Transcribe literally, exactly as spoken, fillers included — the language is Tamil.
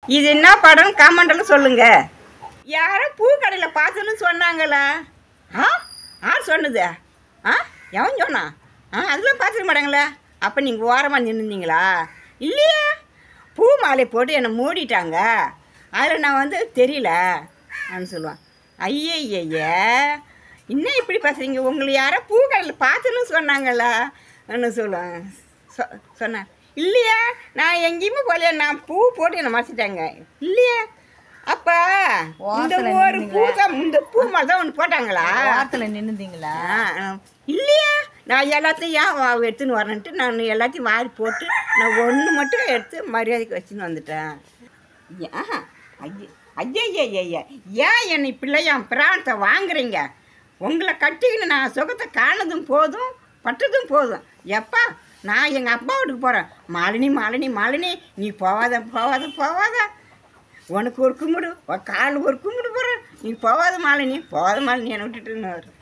இது என்ன படம் கமெண்டில் சொல்லுங்க. யாரோ பூக்கடையில் பார்த்துன்னு சொன்னாங்களா? ஆ யார் சொன்னது? ஆ எவன் சொன்னா? ஆ அதெல்லாம் பார்த்துக்க மாட்டாங்களே. அப்போ நீங்கள் ஓரமாக நின்றுந்தீங்களா? இல்லையா? பூ மாலை போட்டு என்னை மூடிட்டாங்க, அதில் நான் வந்து தெரியல அப்படின்னு சொல்லுவான். ஐயய்ய இன்னும் இப்படி பேசுகிறீங்க, உங்களை யாரோ பூக்கடையில் பார்த்துன்னு சொன்னாங்களா ன்னு சொல்லுவேன். சொ சொன்னேன் இல்லையா, நான் எங்கேயுமே போகலையா, நான் பூ போட்டு என்னை மறைச்சிட்டாங்க இல்லையா. அப்போ இந்த ஒரு பூ தான், இந்த பூ மாதிரி தான் ஒன்று போட்டாங்களா? வாரத்தில் நின்றுந்தீங்களா? இல்லையா, நான் எல்லாத்தையும் ஏன் எடுத்துன்னு வரேன்ட்டு நான் எல்லாத்தையும் வாரி போட்டு நான் ஒன்று மட்டும் எடுத்து மரியாதைக்கு வச்சுன்னு வந்துட்டேன். ஏன் ஐயா ஐயா ஐயா ஏன் என்னை இப்படிலாம் என் பிராணத்தை வாங்குறீங்க? உங்களை கட்டிக்கின்னு நான் சுகத்தை காணதும் போதும், பட்டதும் போதும். எப்பா நான் எங்கள் அப்பா வீட்டுக்கு போகிறேன், மாலினி மாலினி மாலினி நீ போவாத போவாத போவாத, உனக்கு ஒரு கும்பிடு, கால் ஒரு கும்பிடு போகிறேன், நீ போவாத மாலினி போவாத மாலினி என்னை விட்டுட்டுன்னு